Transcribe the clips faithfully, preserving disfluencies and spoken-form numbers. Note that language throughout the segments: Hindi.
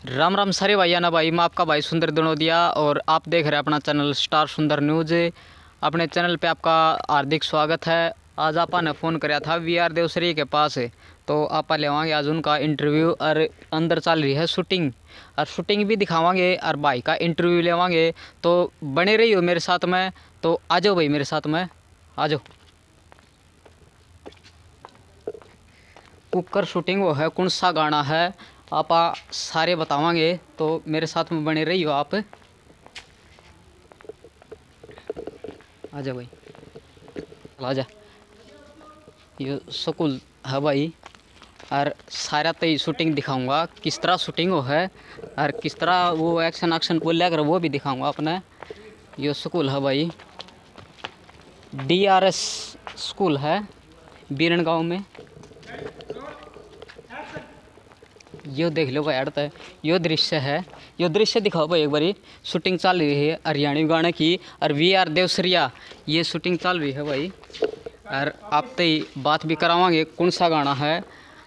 राम राम सारे भाई ना भाई, मैं आपका भाई सुंदर दनोदिया और आप देख रहे हैं अपना चैनल स्टार सुंदर न्यूज़। अपने चैनल पे आपका हार्दिक स्वागत है। आज आपा ने फ़ोन कराया था वी आर देवसरी के पास है, तो आपा लेवांगे आज उनका इंटरव्यू और अंदर चल रही है शूटिंग और शूटिंग भी दिखावांगे और भाई का इंटरव्यू लेवांगे। तो बने रही हो मेरे साथ में, तो आ जाओ भाई मेरे साथ में आ जाओ। कुकर शूटिंग वो है, कौन सा गाना है आप आ, सारे बतावांगे, तो मेरे साथ में बने रही हो आप। आ जा भाई, आ जा। ये स्कूल है भाई और सारा तो शूटिंग दिखाऊंगा, किस तरह शूटिंग हो है और किस तरह वो एक्शन एक्शन बोलिया कर वो भी दिखाऊंगा अपने। ये स्कूल है भाई, डी आर एस स्कूल है बीरन गांव में। यो देख लो भाई, अड़ता है यो दृश्य है, यो दृश्य दिखाओ भाई एक बारी। शूटिंग चल रही है हरियाणवी गाने की और वी आर देवसरिया ये शूटिंग चल रही है भाई। और आप तो बात भी करावांगे कौन सा गाना है,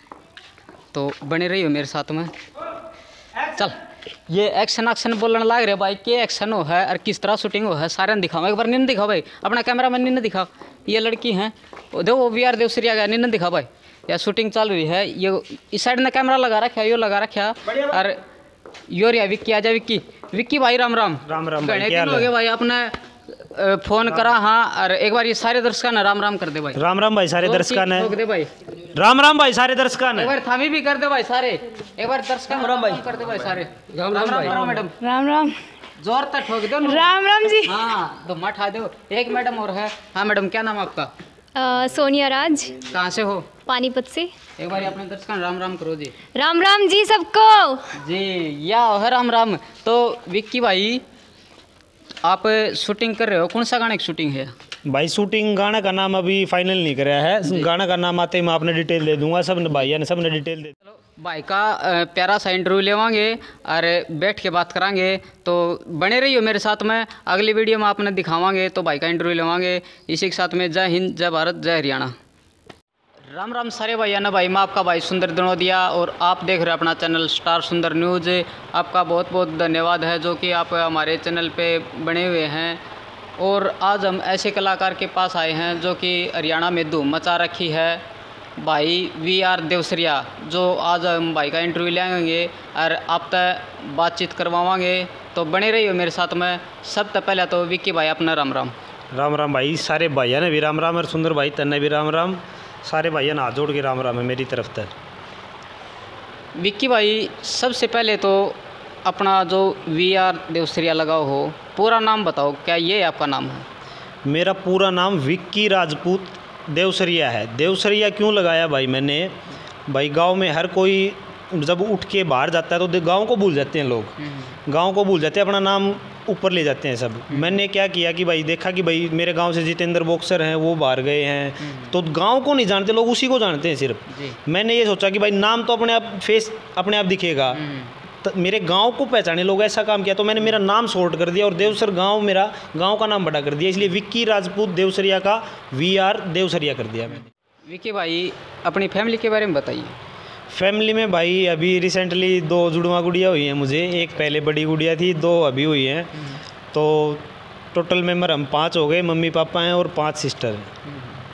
तो बने रही हो मेरे साथ में। चल ये एक्शन एक्शन बोलने लग रहे भाई, के एक्शन हो है और किस तरह शूटिंग हो है सारे दिखाओ एक बार। निन्न दिखाओ भाई, अपना कैमरा मैन निन्न दिखाओ। ये लड़की हैं देखो, वी आर देवसरिया गया, निन्न दिखाओ भाई। या शूटिंग चल रही है, ये इस साइड ने कैमरा लगा रखा है, यो लगा रखा और यो रिया विक्की। आ जा विक्की। विक्की भाई राम राम। राम राम भाई, क्या क्या हो गया भाई आपने फोन करा। हाँ और एक बार ये सारे दर्शकों ने राम राम कर दे भाई। राम राम भाई सारे दर्शकों ने दे भाई। राम राम भाई सारे दर्शकों ने एक बार थामी भी कर दे भाई सारे। एक बार दर्शकों राम भाई कर दे भाई सारे। राम राम राम मैडम। राम राम। जोर तक ठोक दो। राम राम जी। हाँ तो मत आ दो। एक मैडम और है। हाँ मैडम, क्या नाम आपका? आ, सोनिया राज। कहाँ से हो? पानीपत से। एक बार अपने दर्शकों राम राम करो जी। राम राम जी सबको जी। या है राम राम। तो विक्की भाई आप शूटिंग कर रहे हो, कौन सा गाने की शूटिंग है? भाई शूटिंग गाना का नाम अभी फाइनल नहीं कराया है, गाना का नाम आते ही मैं आपने डिटेल दे दूंगा। सब ने भाई ने सब ने डिटेल दे। चलो भाई का प्यारा सा इंटरव्यू लेवांगे और बैठ के बात करांगे, तो बने रहिए मेरे साथ में। अगली वीडियो में आपने दिखावांगे तो भाई का इंटरव्यू लेवांगे। इसी के साथ में जय हिंद, जय भारत, जय हरियाणा। राम राम सारे भाई ना भाई, मैं आपका भाई सुंदर दनोदिया और आप देख रहे हैं अपना चैनल स्टार सुंदर न्यूज़। आपका बहुत बहुत धन्यवाद है जो कि आप हमारे चैनल पे बने हुए हैं। और आज हम ऐसे कलाकार के पास आए हैं जो कि हरियाणा में धूम मचा रखी है, भाई वी आर देवसरिया। जो आज हम भाई का इंटरव्यू लेंगे और आप तक बातचीत करवावांगे, तो बने रहिए मेरे साथ में। सबसे पहले तो विक्की भाई अपना राम राम। राम राम भाई सारे भाइयों ने भी राम राम और सुंदर भाई तन्ने भी राम राम। सारे भाइयों ने हाथ जोड़ के राम राम है मेरी तरफ तक। विक्की भाई सबसे पहले तो अपना जो वी आर देवसरिया लगाओ हो, पूरा नाम बताओ, क्या ये आपका नाम है? मेरा पूरा नाम विक्की राजपूत देवसरिया है। देवसरिया क्यों लगाया भाई मैंने? भाई गांव में हर कोई जब उठ के बाहर जाता है तो गांव को भूल जाते हैं लोग, गांव को भूल जाते हैं, अपना नाम ऊपर ले जाते हैं सब। मैंने क्या किया कि भाई देखा कि भाई मेरे गांव से जितेंद्र बॉक्सर हैं वो बाहर गए हैं, तो गांव को नहीं जानते लोग, उसी को जानते हैं सिर्फ। मैंने ये सोचा कि भाई नाम तो अपने आप फेस अपने आप दिखेगा, तो मेरे गांव को पहचाने लोग, ऐसा काम किया। तो मैंने मेरा नाम शॉर्ट कर दिया और देवसर गांव मेरा गांव का नाम बड़ा कर दिया, इसलिए विक्की राजपूत देवसरिया का वी आर देवसरिया कर दिया मैंने। विक्की भाई अपनी फैमिली के बारे में बताइए। फैमिली में भाई अभी रिसेंटली दो जुड़वा गुड़िया हुई हैं मुझे, एक पहले बड़ी गुड़िया थी, दो अभी हुई हैं, तो टोटल मेंबर हम पाँच हो गए। मम्मी पापा हैं और पाँच सिस्टर हैं।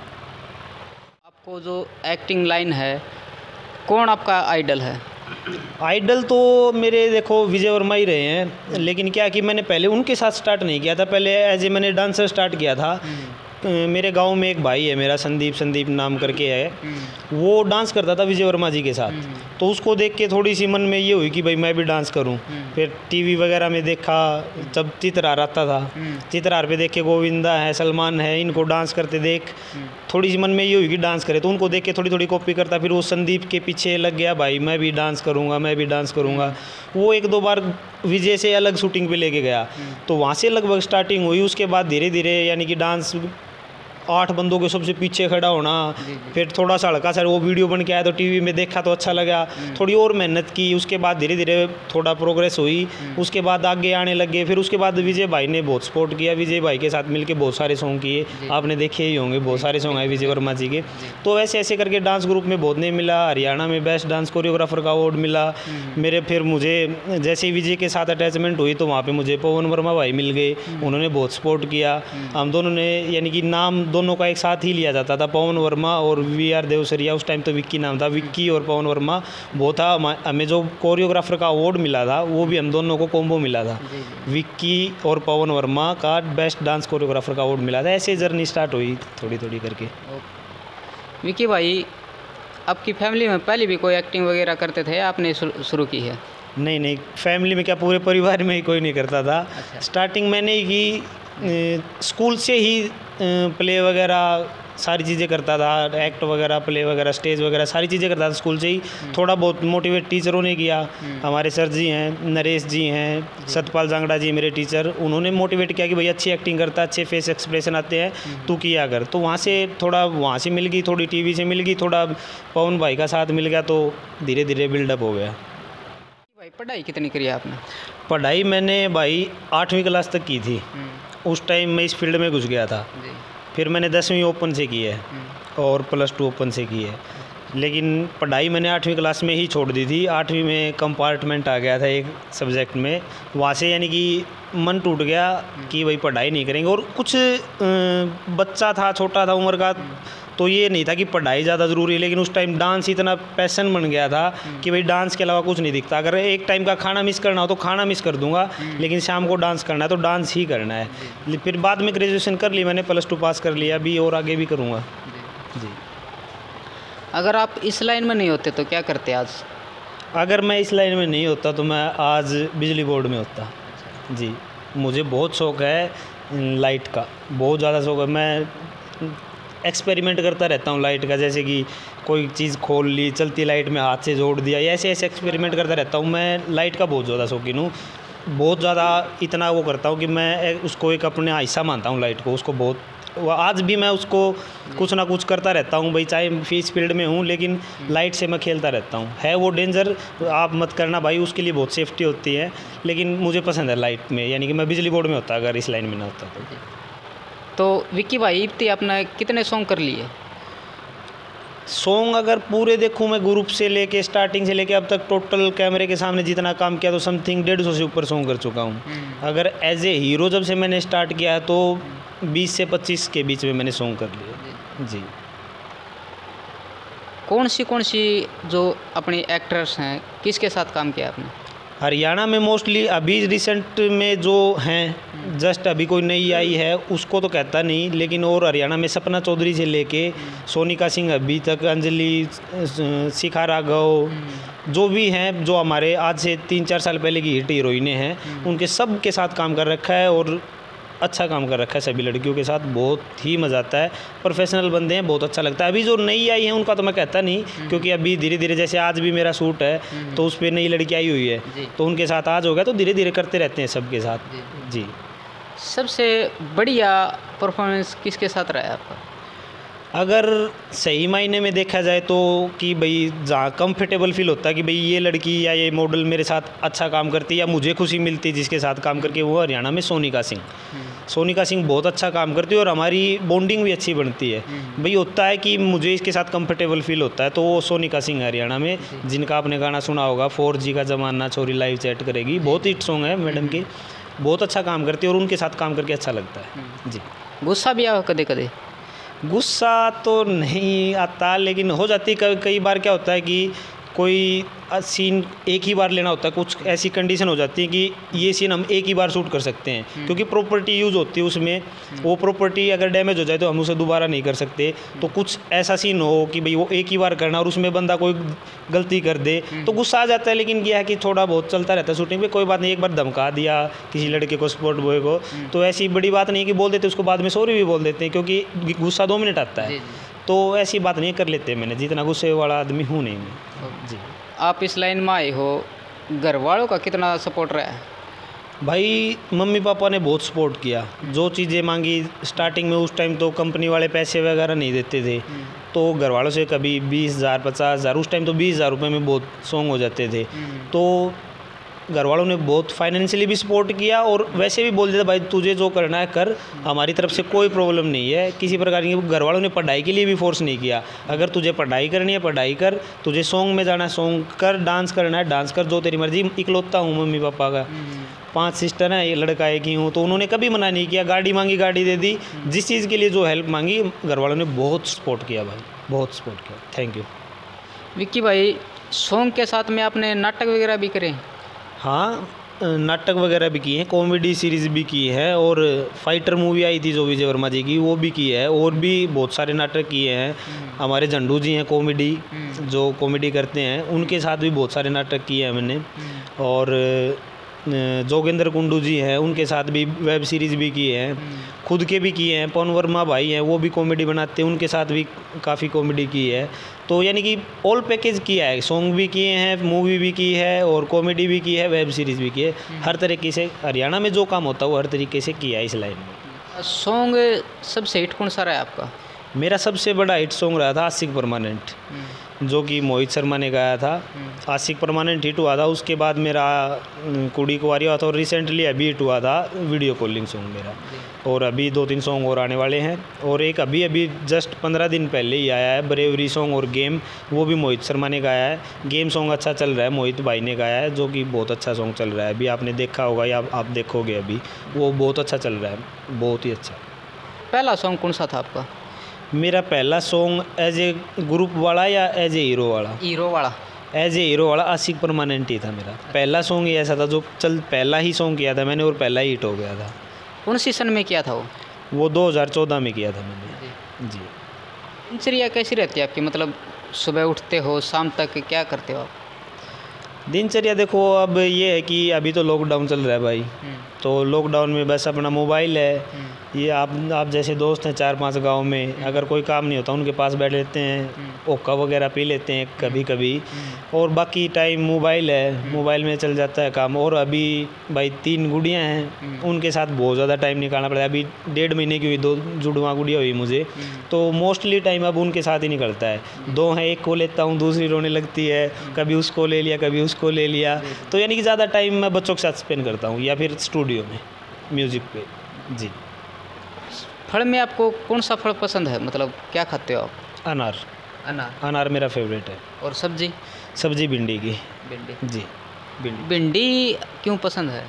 आपको जो एक्टिंग लाइन है, कौन आपका आइडल है? आइडल तो मेरे देखो विजय वर्मा ही रहे हैं, लेकिन क्या कि मैंने पहले उनके साथ स्टार्ट नहीं किया था, पहले एज ए मैंने डांसर स्टार्ट किया था। मेरे गांव में एक भाई है मेरा, संदीप संदीप नाम करके है, वो डांस करता था विजय वर्मा जी के साथ, तो उसको देख के थोड़ी सी मन में ये हुई कि भाई मैं भी डांस करूं। फिर टीवी वगैरह में देखा, जब चित्रार आता था, चित्रार पे देख के गोविंदा है, सलमान है, इनको डांस करते देख थोड़ी सी मन में ये हुई कि डांस करे, तो उनको देख के थोड़ी थोड़ी कॉपी करता। फिर वो संदीप के पीछे लग गया, भाई मैं भी डांस करूँगा, मैं भी डांस करूँगा। वो एक दो बार विजय से अलग शूटिंग पे लेके गया, तो वहाँ से लगभग स्टार्टिंग हुई। उसके बाद धीरे धीरे यानी कि डांस आठ बंदों के सबसे पीछे खड़ा होना, फिर थोड़ा सा हल्का सा वो वीडियो बन के आया तो टीवी में देखा तो अच्छा लगा, थोड़ी और मेहनत की, उसके बाद धीरे धीरे थोड़ा प्रोग्रेस हुई, उसके बाद आगे आने लगे। फिर उसके बाद विजय भाई ने बहुत सपोर्ट किया, विजय भाई के साथ मिलके बहुत सारे सॉन्ग किए, आपने देखे ही होंगे, बहुत सारे सॉन्ग आए विजय वर्मा जी के। तो ऐसे ऐसे करके डांस ग्रुप में बहुत नहीं मिला, हरियाणा में बेस्ट डांस कोरियोग्राफर का अवार्ड मिला मेरे। फिर मुझे जैसे विजय के साथ अटैचमेंट हुई तो वहाँ पे मुझे पवन वर्मा भाई मिल गए, उन्होंने बहुत सपोर्ट किया। हम दोनों ने यानी कि नाम दोनों का एक साथ ही लिया जाता था, पवन वर्मा और वी आर देवसरिया। उस टाइम तो विक्की नाम था, विक्की और पवन वर्मा वो था। हमें जो कोरियोग्राफर का अवार्ड मिला था वो भी हम दोनों को कॉम्बो मिला था, विक्की और पवन वर्मा का बेस्ट डांस कोरियोग्राफर का अवार्ड मिला था। ऐसे जर्नी स्टार्ट हुई थोड़ी थोड़ी करके। विक्की भाई, आपकी फैमिली में पहले भी कोई एक्टिंग वगैरह करते थे, आपने शुरू की है? नहीं नहीं, फैमिली में क्या, पूरे परिवार में ही कोई नहीं करता था। अच्छा। स्टार्टिंग मैंने ही की, स्कूल से ही प्ले वगैरह सारी चीज़ें करता था, एक्ट वगैरह, प्ले वगैरह, स्टेज वगैरह सारी चीज़ें करता था स्कूल से ही। थोड़ा बहुत मोटिवेट टीचरों ने किया, हमारे सर जी हैं, नरेश जी हैं, सतपाल जांगड़ा जी मेरे टीचर, उन्होंने मोटिवेट किया कि भाई अच्छी एक्टिंग करता, अच्छे फेस एक्सप्रेशन आते हैं, तू किया कर। तो वहाँ से थोड़ा वहाँ से मिल गई, थोड़ी टीवी से मिल गई, थोड़ा पवन भाई का साथ मिल गया, तो धीरे धीरे बिल्डअप हो गया। भाई पढ़ाई कितनी करी आपने? पढ़ाई मैंने भाई आठवीं क्लास तक की थी, उस टाइम मैं इस फील्ड में घुस गया था। फिर मैंने दसवीं ओपन से की है और प्लस टू ओपन से की है, लेकिन पढ़ाई मैंने आठवीं क्लास में ही छोड़ दी थी। आठवीं में कंपार्टमेंट आ गया था एक सब्जेक्ट में, वहाँ से यानी कि मन टूट गया कि भाई पढ़ाई नहीं करेंगे। और कुछ बच्चा था, छोटा था उम्र का, तो ये नहीं था कि पढ़ाई ज़्यादा ज़रूरी है, लेकिन उस टाइम डांस इतना पैशन बन गया था कि भाई डांस के अलावा कुछ नहीं दिखता। अगर एक टाइम का खाना मिस करना हो तो खाना मिस कर दूंगा, लेकिन शाम को डांस करना है तो डांस ही करना है। फिर बाद में ग्रेजुएशन कर ली मैंने, प्लस टू पास कर लिया, अभी और आगे भी करूँगा जी। अगर आप इस लाइन में नहीं होते तो क्या करते आज? अगर मैं इस लाइन में नहीं होता तो मैं आज बिजली बोर्ड में होता जी। मुझे बहुत शौक़ है लाइट का, बहुत ज़्यादा शौक़ है। मैं एक्सपेरिमेंट करता रहता हूँ लाइट का, जैसे कि कोई चीज़ खोल ली, चलती लाइट में हाथ से जोड़ दिया, ऐसे ऐसे एक्सपेरिमेंट करता रहता हूँ। मैं लाइट का बहुत ज़्यादा शौकीन हूँ, बहुत ज़्यादा इतना वो करता हूँ कि मैं उसको एक अपने हिस्सा मानता हूँ लाइट को, उसको बहुत। आज भी मैं उसको कुछ ना कुछ करता रहता हूँ भाई, चाहे फीस फील्ड में हूँ लेकिन लाइट से मैं खेलता रहता हूँ। है वो डेंजर, आप मत करना भाई, उसके लिए बहुत सेफ्टी होती है, लेकिन मुझे पसंद है लाइट में, यानी कि मैं बिजली बोर्ड में होता अगर इस लाइन में ना होता तो। तो विक्की भाई इतनी आपने कितने सॉन्ग कर लिए? सॉन्ग अगर पूरे देखूं मैं, ग्रुप से लेके स्टार्टिंग से लेके अब तक टोटल कैमरे के सामने जितना काम किया तो समथिंग डेढ़ सौ से ऊपर सॉन्ग कर चुका हूं। अगर एज ए हीरो जब से मैंने स्टार्ट किया है तो बीस से पच्चीस के बीच में मैंने सॉन्ग कर लिए जी। कौन सी कौन सी जो अपने एक्टर्स हैं, किसके साथ काम किया आपने? हरियाणा में मोस्टली अभी रिसेंट में जो हैं, जस्ट अभी कोई नई आई है उसको तो कहता नहीं, लेकिन और हरियाणा में सपना चौधरी से लेके सोनिका सिंह अभी तक, अंजलि, शिखा राघव, जो भी हैं, जो हमारे आज से तीन चार साल पहले की हिट हीरोइनें हैं, उनके सब के साथ काम कर रखा है और अच्छा काम कर रखा है। सभी लड़कियों के साथ बहुत ही मज़ा आता है, प्रोफेशनल बंदे हैं, बहुत अच्छा लगता है। अभी जो नई आई हैं उनका तो मैं कहता नहीं, क्योंकि अभी धीरे धीरे, जैसे आज भी मेरा शूट है तो उस पर नई लड़की आई हुई है, तो उनके साथ आज हो गया, तो धीरे धीरे करते रहते हैं सबके साथ जी। सबसे बढ़िया परफॉर्मेंस किसके साथ रहा है आपका? अगर सही मायने में देखा जाए तो कि भाई जहाँ कंफर्टेबल फील होता है कि भाई ये लड़की या ये मॉडल मेरे साथ अच्छा काम करती है या मुझे खुशी मिलती है जिसके साथ काम करके, वो हरियाणा में सोनिका सिंह। सोनिका सिंह बहुत अच्छा काम करती है और हमारी बॉन्डिंग भी अच्छी बनती है। भाई होता है कि मुझे इसके साथ कंफर्टेबल फील होता है, तो वो सोनिका सिंह है हरियाणा में, जिनका आपने गाना सुना होगा, फोर जी का ज़माना छोरी लाइव चैट करेगी, बहुत हिट सॉन्ग है मैडम की, बहुत अच्छा काम करती है और उनके साथ काम करके अच्छा लगता है जी। गुस्सा भी आओ कदे कदे? गुस्सा तो नहीं आता, लेकिन हो जाती है कई बार। क्या होता है कि कोई सीन एक ही बार लेना होता है, कुछ ऐसी कंडीशन हो जाती है कि ये सीन हम एक ही बार शूट कर सकते हैं, क्योंकि प्रॉपर्टी यूज़ होती है उसमें, वो प्रॉपर्टी अगर डैमेज हो जाए तो हम उसे दोबारा नहीं कर सकते। तो कुछ ऐसा सीन हो कि भाई वो एक ही बार करना और उसमें बंदा कोई गलती कर दे तो गुस्सा आ जाता है, लेकिन यह है कि थोड़ा बहुत चलता रहता है शूटिंग में, कोई बात नहीं। एक बार धमका दिया किसी लड़के को, स्पोर्ट बॉय को, तो ऐसी बड़ी बात नहीं कि बोल देते उसको, बाद में सॉरी भी बोल देते हैं, क्योंकि गुस्सा दो मिनट आता है, तो ऐसी बात नहीं कर लेते मैंने, जितना गुस्से वाला आदमी हूँ नहीं मैं जी। आप इस लाइन में आए हो, घर वालों का कितना सपोर्ट रहा है? भाई मम्मी पापा ने बहुत सपोर्ट किया, जो चीज़ें मांगी स्टार्टिंग में, उस टाइम तो कंपनी वाले पैसे वगैरह नहीं देते थे, तो घर वालों से कभी बीस हज़ार पचास हज़ार उस टाइम तो बीस हज़ार रुपये में बहुत सॉन्ग हो जाते थे। तो घर वालों ने बहुत फाइनेंशियली भी सपोर्ट किया और वैसे भी बोल देते भाई तुझे जो करना है कर, हमारी तरफ से कोई प्रॉब्लम नहीं है किसी प्रकार की। घर वालों ने पढ़ाई के लिए भी फोर्स नहीं किया, अगर तुझे पढ़ाई करनी है पढ़ाई कर, तुझे सॉन्ग में जाना है सॉन्ग कर, डांस करना है डांस कर, जो तेरी मर्जी। इकलौता हूँ मम्मी पापा का, पांच सिस्टर हैं, ये लड़का एक ही हूँ, तो उन्होंने कभी मना नहीं किया। गाड़ी मांगी गाड़ी दे दी, जिस चीज़ के लिए जो हेल्प मांगी घर वालों ने बहुत सपोर्ट किया भाई, बहुत सपोर्ट किया। Thank you. विक्की भाई, सॉन्ग के साथ में आपने नाटक वगैरह भी करे? हाँ, नाटक वगैरह भी किए हैं, कॉमेडी सीरीज़ भी की है, और फाइटर मूवी आई थी जो विजय वर्मा जी की, वो भी की है, और भी बहुत सारे नाटक किए हैं। हमारे झंडू जी हैं कॉमेडी, जो कॉमेडी करते हैं, उनके साथ भी बहुत सारे नाटक किए हैं मैंने। और जोगेंद्र कुंडू जी हैं, उनके साथ भी वेब सीरीज़ भी किए हैं, खुद के भी किए हैं। पवन वर्मा भाई हैं, वो भी कॉमेडी बनाते हैं, उनके साथ भी काफ़ी कॉमेडी की है। तो यानी कि ऑल पैकेज किया है, सॉन्ग भी किए हैं, मूवी भी की है, और कॉमेडी भी की है, वेब सीरीज़ भी की है। हर तरीके से हरियाणा में जो काम होता है वो हर तरीके से किया है इस लाइन में। सॉन्ग सबसे हिट कौन सा रहा है आपका? मेरा सबसे बड़ा हिट सॉन्ग रहा था आशिक परमानेंट, जो कि मोहित शर्मा ने गाया था। आशिक परमानेंट हिट हुआ था, उसके बाद मेरा कुड़ी कुंवारी हुआ था, और रिसेंटली अभी हिट हुआ था वीडियो कॉलिंग सॉन्ग मेरा। और अभी दो तीन सॉन्ग और आने वाले हैं, और एक अभी अभी जस्ट पंद्रह दिन पहले ही आया है ब्रेवरी सॉन्ग और गेम, वो भी मोहित शर्मा ने गाया है। गेम सॉन्ग अच्छा चल रहा है, मोहित भाई ने गाया है, जो कि बहुत अच्छा सॉन्ग चल रहा है। अभी आपने देखा होगा या आप देखोगे, अभी वो बहुत अच्छा चल रहा है, बहुत ही अच्छा। पहला सॉन्ग कौन सा था आपका? मेरा पहला सॉन्ग एज ए ग्रुप वाला या एज ए हीरो वाला? हीरो वाला। एज ए हीरो वाला आशिक परमानेंट ही था मेरा पहला सॉन्ग ही ऐसा था जो चल पहला ही सॉन्ग किया था मैंने, और पहला ही हिट हो गया था। कौन सी सन में किया था वो? वो दो हज़ार चौदह में किया था मैंने जी। दिनचर्या कैसी रहती है आपकी, मतलब सुबह उठते हो शाम तक क्या करते हो आप? दिनचर्या देखो, अब ये है कि अभी तो लॉकडाउन चल रहा है भाई, तो लॉकडाउन में बस अपना मोबाइल है, ये आप आप जैसे दोस्त हैं चार पांच गांव में, अगर कोई काम नहीं होता उनके पास बैठ लेते हैं, ओक्का वगैरह पी लेते हैं कभी कभी, और बाकी टाइम मोबाइल है, मोबाइल में चल जाता है काम। और अभी भाई तीन गुड़ियाँ हैं, उनके साथ बहुत ज़्यादा टाइम निकालना पड़ता है। अभी डेढ़ महीने की हुई, दो जुड़वा गुड़िया हुई मुझे, तो मोस्टली टाइम अब उनके साथ ही निकलता है। दो हैं, एक को लेता हूँ, दूसरी रोने लगती है, कभी उसको ले लिया कभी उसको ले लिया, तो यानी कि ज़्यादा टाइम मैं बच्चों के साथ स्पेंड करता हूँ, या फिर स्टूडियो में म्यूज़िक पे जी। फल में आपको कौन सा फल पसंद है, मतलब क्या खाते हो आप? अनार। अनार। अनार मेरा फेवरेट है। और सब्जी? सब्जी भिंडी की। भिंडी जी। भिंडी भिंडी क्यों पसंद है?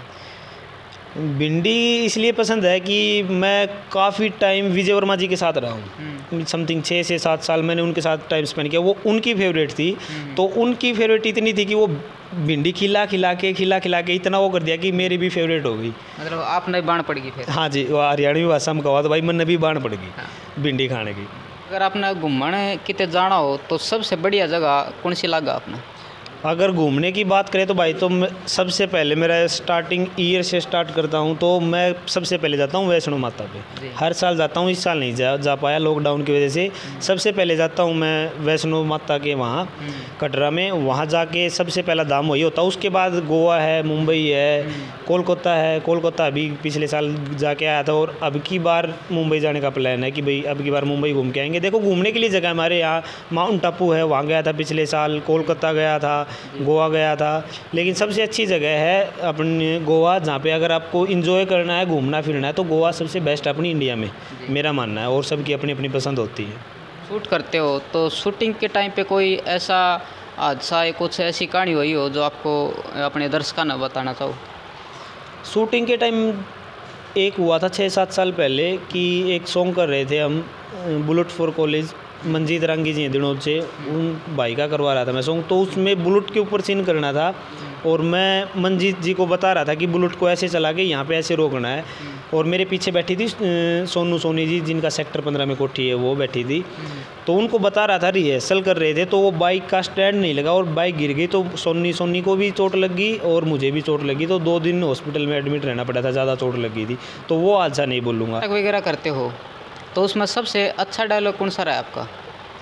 भिंडी इसलिए पसंद है कि मैं काफ़ी टाइम विजय वर्मा जी के साथ रहा हूँ, समथिंग छः से सात साल मैंने उनके साथ टाइम स्पेंड किया। वो उनकी फेवरेट थी, तो उनकी फेवरेट इतनी थी कि वो भिंडी खिला खिला के खिला खिला के इतना वो कर दिया कि मेरी भी फेवरेट हो गई। मतलब आप नहीं बाण पड़ गई फिर? हाँ जी, वो हरियाणवी भाषा में कहा तो भाई मन भी बाण पड़ गई हाँ। भिंडी खाने की। अगर आपने घूमने कितने जाना हो तो सबसे बढ़िया जगह कौन सी लगा आपने? अगर घूमने की बात करें तो भाई तो सबसे पहले मेरा स्टार्टिंग ईयर से स्टार्ट करता हूँ, तो मैं सबसे पहले जाता हूँ वैष्णो माता पे। हर साल जाता हूँ, इस साल नहीं जा जा पाया लॉकडाउन की वजह से। सबसे पहले जाता हूँ मैं वैष्णो माता के वहाँ कटरा में, वहाँ जाके सबसे पहला धाम वही होता है। उसके बाद गोवा है, मुंबई है, कोलकाता है। कोलकाता अभी पिछले साल जाके आया था, और अब की बार मुंबई जाने का प्लान है कि भाई अब की बार मुंबई घूम के आएंगे। देखो घूमने के लिए जगह हमारे यहाँ माउंट टापू है, वहाँ गया था पिछले साल, कोलकाता गया था, गोवा गया था। लेकिन सबसे अच्छी जगह है अपनी गोवा, जहाँ पे अगर आपको एंजॉय करना है, घूमना फिरना है, तो गोवा सबसे बेस्ट है अपनी इंडिया में, मेरा मानना है। और सबकी अपनी अपनी पसंद होती है। शूट करते हो तो शूटिंग के टाइम पे कोई ऐसा हादसा या कुछ ऐसी कहानी हुई हो जो आपको अपने दर्शकों ने बताना चाहो? शूटिंग के टाइम एक हुआ था छः सात साल पहले कि एक सॉन्ग कर रहे थे हम, bullet for college, Manjeet Rangi ji दिनों से उन भाई का करवा रहा था मैं सॉन्ग। तो उसमें बुलेट के ऊपर सीन करना था, और मैं मंजीत जी को बता रहा था कि बुलेट को ऐसे चला के यहाँ पे ऐसे रोकना है। और मेरे पीछे बैठी थी सोनू सोनी जी, जिनका सेक्टर पंद्रह में कोठी है, वो बैठी थी। तो उनको बता रहा था, रिहर्सल कर रहे थे, तो वो बाइक का स्टैंड नहीं लगा और बाइक गिर गई। तो सोनी सोनी को भी चोट लग गई और मुझे भी चोट लगी, तो दो दिन हॉस्पिटल में एडमिट रहना पड़ा था, ज़्यादा चोट लगी थी। तो वो हादसा नहीं बोलूँगा। वगैरह करते हो तो उसमें सबसे अच्छा डायलॉग कौन सा रहा है आपका?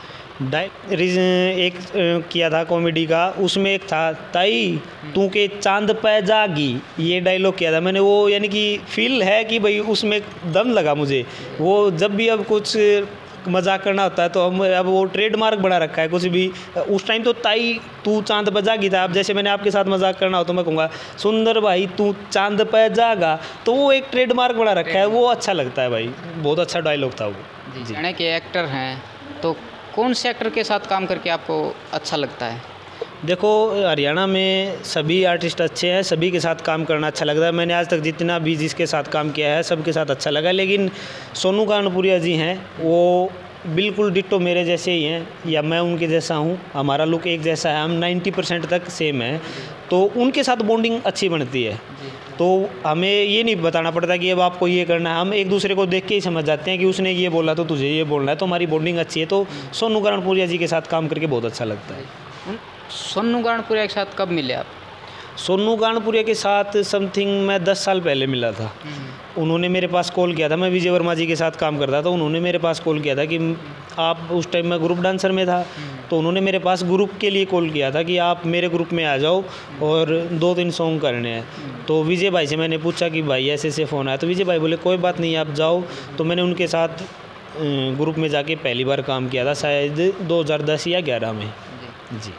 डाय रिज- एक अ, किया था कॉमेडी का, उसमें एक था ताई तू के चांद पे जागी, ये डायलॉग किया था मैंने। वो यानी कि फील है कि भाई उसमें दम लगा मुझे। वो जब भी अब कुछ मजाक करना होता है तो हम अब वो ट्रेडमार्क बना रखा है कुछ भी। उस टाइम तो ताई तू चांद पे जागी था। अब जैसे मैंने आपके साथ मजाक करना हो तो मैं कहूँगा सुंदर भाई तू चांद पे जागा, तो वो एक ट्रेडमार्क बना रखा है, वो अच्छा लगता है भाई। बहुत अच्छा डायलॉग था वो। जी जाने के एक्टर हैं तो कौन से एक्टर के साथ काम करके आपको अच्छा लगता है? देखो हरियाणा में सभी आर्टिस्ट अच्छे हैं, सभी के साथ काम करना अच्छा लगता है। मैंने आज तक जितना भी जिसके साथ काम किया है सबके साथ अच्छा लगा। लेकिन सोनू कानपुरिया जी हैं, वो बिल्कुल डिट्टो मेरे जैसे ही हैं या मैं उनके जैसा हूँ। हमारा लुक एक जैसा है, हम नाइन्टी परसेंट तक सेम है, तो उनके साथ बॉन्डिंग अच्छी बनती है। तो हमें ये नहीं बताना पड़ता कि अब आपको ये करना है, हम एक दूसरे को देख के ही समझ जाते हैं कि उसने ये बोला तो तुझे ये बोलना है, तो हमारी बॉन्डिंग अच्छी है। तो सोनू कानपुरिया जी के साथ काम करके बहुत अच्छा लगता है। सोनू कानपुरिया के साथ कब मिले आप? सोनू कानपुरिया के साथ समथिंग मैं दस साल पहले मिला था। उन्होंने मेरे पास कॉल किया था, मैं विजय वर्मा जी के साथ काम करता था। उन्होंने मेरे पास कॉल किया था कि आप, उस टाइम मैं ग्रुप डांसर में था, तो उन्होंने मेरे पास ग्रुप के लिए कॉल किया था कि आप मेरे ग्रुप में आ जाओ और दो तीन सॉन्ग करने हैं। तो विजय भाई से मैंने पूछा कि भाई ऐसे ऐसे फ़ोन आया, तो विजय भाई बोले कोई बात नहीं आप जाओ। तो मैंने उनके साथ ग्रुप में जाके पहली बार काम किया था, शायद दो हज़ार दस या ग्यारह में। जी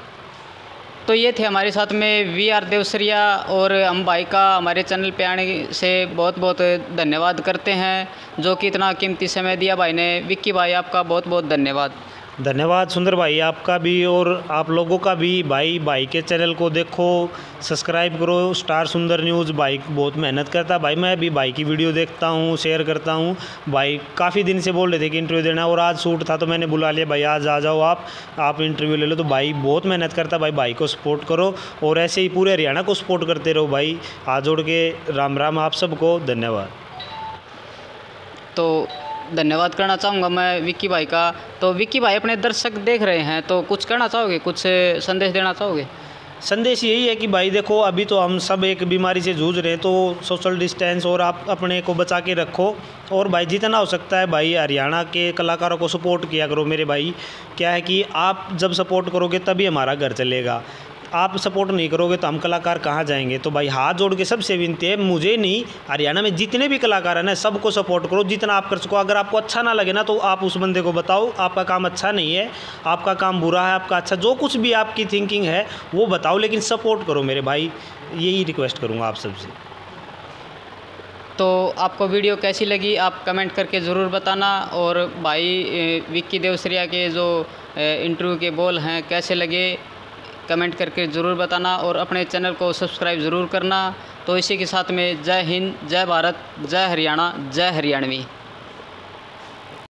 तो ये थे हमारे साथ में वी आर देवसरिया, और हम भाई का हमारे चैनल पे आने से बहुत बहुत धन्यवाद करते हैं, जो कि इतना कीमती समय दिया भाई ने। विक्की भाई आपका बहुत बहुत धन्यवाद। धन्यवाद सुंदर भाई आपका भी, और आप लोगों का भी। भाई भाई के चैनल को देखो, सब्सक्राइब करो, स्टार सुंदर न्यूज़। भाई बहुत मेहनत करता है भाई, मैं भी भाई की वीडियो देखता हूँ, शेयर करता हूँ। भाई काफ़ी दिन से बोल रहे थे कि इंटरव्यू देना, और आज शूट था तो मैंने बुला लिया, भाई आज आ जाओ आप आप इंटरव्यू ले लो। तो भाई बहुत मेहनत करता है भाई, भाई को सपोर्ट करो और ऐसे ही पूरे हरियाणा को सपोर्ट करते रहो भाई। हाथ जोड़ के राम राम आप सबको, धन्यवाद। तो धन्यवाद करना चाहूँगा मैं विक्की भाई का। तो विक्की भाई अपने दर्शक देख रहे हैं, तो कुछ कहना चाहोगे, कुछ संदेश देना चाहोगे? संदेश यही है कि भाई देखो अभी तो हम सब एक बीमारी से जूझ रहे हैं, तो सोशल डिस्टेंस और आप अपने को बचा के रखो। और भाई जितना हो सकता है भाई हरियाणा के कलाकारों को सपोर्ट किया करो मेरे भाई। क्या है कि आप जब सपोर्ट करोगे तभी हमारा घर चलेगा, आप सपोर्ट नहीं करोगे तो हम कलाकार कहाँ जाएंगे। तो भाई हाथ जोड़ के सबसे विनती है, मुझे नहीं हरियाणा में जितने भी कलाकार हैं ना सबको सपोर्ट करो जितना आप कर सको। अगर आपको अच्छा ना लगे ना तो आप उस बंदे को बताओ आपका काम अच्छा नहीं है, आपका काम बुरा है, आपका अच्छा, जो कुछ भी आपकी थिंकिंग है वो बताओ, लेकिन सपोर्ट करो मेरे भाई। यही रिक्वेस्ट करूँगा आप सबसे। तो आपको वीडियो कैसी लगी आप कमेंट करके ज़रूर बताना, और भाई विक्की देवसरिया के जो इंटरव्यू के बोल हैं कैसे लगे कमेंट करके ज़रूर बताना, और अपने चैनल को सब्सक्राइब ज़रूर करना। तो इसी के साथ में जय हिंद, जय भारत, जय हरियाणा, जय हरियाणवी।